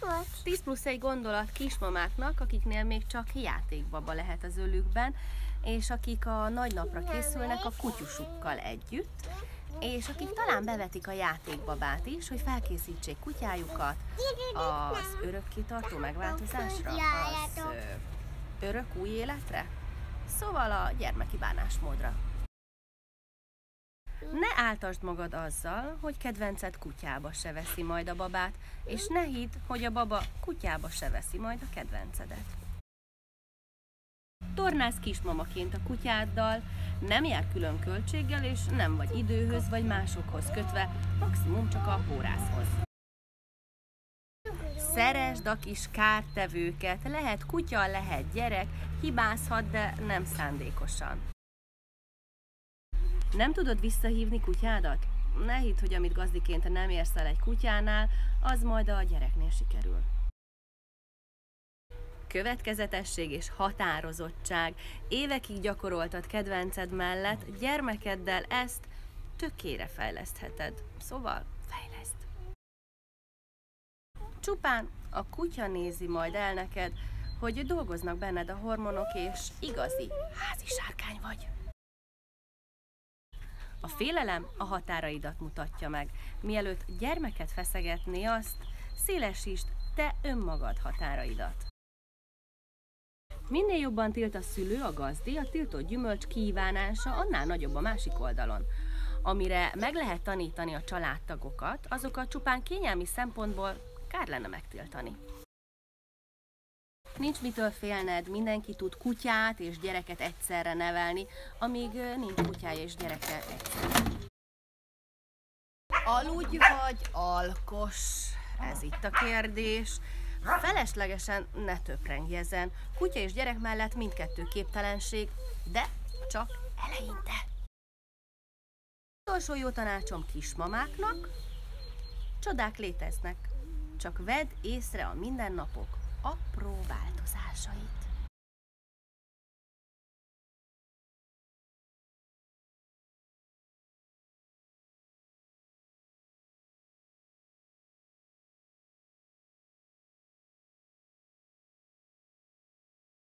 10+1 gondolat kismamáknak, akiknél még csak játékbaba lehet az ölükben, és akik a nagy napra készülnek a kutyusukkal együtt, és akik talán bevetik a játékbabát is, hogy felkészítsék kutyájukat az örökkitartó megváltozásra, az örök új életre, szóval a gyermeki bánásmódra. Ne áltasd magad azzal, hogy kedvenced kutyába se veszi majd a babát, és ne hidd, hogy a baba kutyába se veszi majd a kedvencedet. Tornázz kismamaként a kutyáddal, nem jár külön költséggel, és nem vagy időhöz vagy másokhoz kötve, maximum csak a pórászhoz. Szeresd a kis kártevőket, lehet kutya, lehet gyerek, hibázhat, de nem szándékosan. Nem tudod visszahívni kutyádat? Ne hidd, hogy amit gazdiként nem érsz el egy kutyánál, az majd a gyereknél sikerül. Következetesség és határozottság. Évekig gyakoroltad kedvenced mellett, gyermekeddel ezt tökére fejlesztheted. Szóval fejleszd. Csupán a kutya nézi majd el neked, hogy dolgoznak benned a hormonok, és igazi házi sárkány vagy. A félelem a határaidat mutatja meg. Mielőtt gyermeket feszegetné, azt szélesítsd te önmagad határaidat. Minél jobban tilt a szülő, a gazdi, a tiltott gyümölcs kívánása annál nagyobb a másik oldalon. Amire meg lehet tanítani a családtagokat, azokat csupán kényelmi szempontból kár lenne megtiltani. Nincs mitől félned, mindenki tud kutyát és gyereket egyszerre nevelni, amíg nincs kutyája és gyereke egyszerre. Aludj vagy alkos? Ez itt a kérdés. Feleslegesen ne töprengj ezen. Kutya és gyerek mellett mindkettő képtelenség, de csak eleinte. Utolsó jó tanácsom kismamáknak: csodák léteznek, csak vedd észre a mindennapok apró változásait.